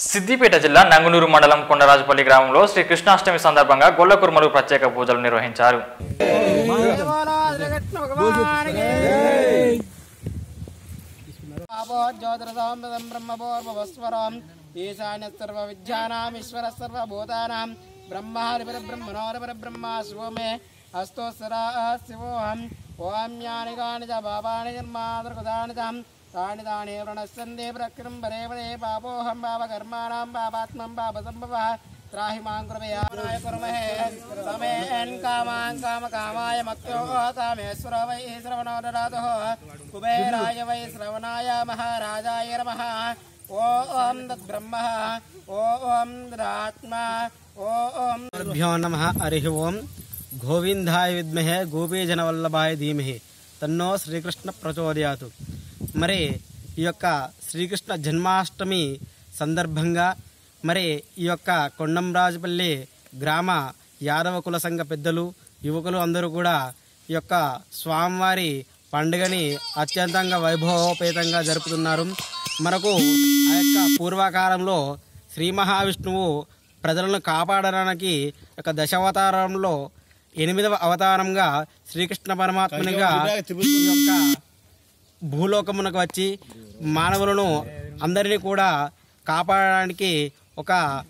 సిద్దిపేట జిల్లా నంగునూరు మండలం కొండరాజపల్లి గ్రామంలో శ్రీ కృష్ణాష్టమి సందర్భంగా గొల్ల కుర్మలు ప్రత్యేక పూజలు నిర్వహించారు. तानि तानि प्रणश्यन्ते प्रकृं परे परे पापोऽहं पापकर्माणां पापात्मं पापसम्भवः त्राहि मां कृपयानाय कुर्महे समेन् कामान् कामकामाय मत्यो कामेश्वर वै श्रवणो ददातुः कुबेराय वै श्रवणाय महाराजाय नमः ॐ तद्ब्रह्मः ॐ तदात्मा ॐ भ्यो नमः हरिः ओं गोविन्दाय विद्महे गोपीजनवल्लभाय धीमहि तन्नो श्रीकृष्ण प्रचोदयातु. మరి ఈ యొక్క శ్రీకృష్ణ జన్మాష్టమి సందర్భంగా మరి ఈ యొక్క కొండంరాజపల్లి గ్రామ యాదవ కుల సంఘ పెద్దలు యువకులు అందరూ కూడా ఈ యొక్క స్వామివారి పండుగని అత్యంతంగా వైభవోపేతంగా జరుపుతున్నారు. మనకు ఆ యొక్క పూర్వకాలంలో శ్రీ మహావిష్ణువు ప్రజలను కాపాడడానికి యొక్క దశావతారంలో 8వ అవతారంగా శ్రీకృష్ణ పరమాత్మనిగా ఈ యొక్క భూలోకమునకు వచ్చి మానవులను అందరినీ కూడా కాపాడడానికి ఒక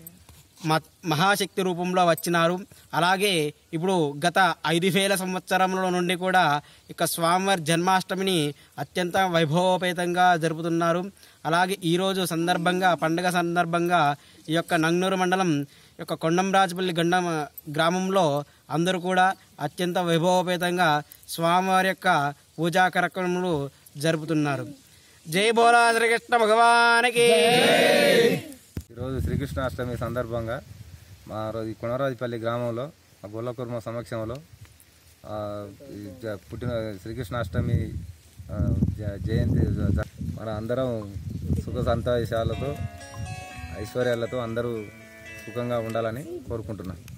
మహాశక్తి రూపంలో వచ్చినారు. అలాగే ఇప్పుడు గత 5000 సంవత్సరముల నుండి కూడా ఇక స్వామివారి జన్మాష్టమిని అత్యంత వైభవోపేతంగా జరుపుతున్నారు. అలాగే ఈరోజు సందర్భంగా పండుగ సందర్భంగా ఈ యొక్క నంగునూరు మండలం యొక్క కొండంరాజపల్లి గ్రామంలో అందరూ కూడా అత్యంత వైభవోపేతంగా స్వామివారి యొక్క పూజా కార్యక్రమాలు జరుపుతున్నారు. జై బోలా శ్రీకృష్ణ భగవానికి. ఈరోజు శ్రీకృష్ణాష్టమి సందర్భంగా మా కొండరాజపల్లి గ్రామంలో మా గొల్ల కుర్మ సమక్షంలో పుట్టిన శ్రీకృష్ణాష్టమి జయంతి మన అందరం సుఖ సంతోషాలతో ఐశ్వర్యాలతో అందరూ సుఖంగా ఉండాలని కోరుకుంటున్నాం.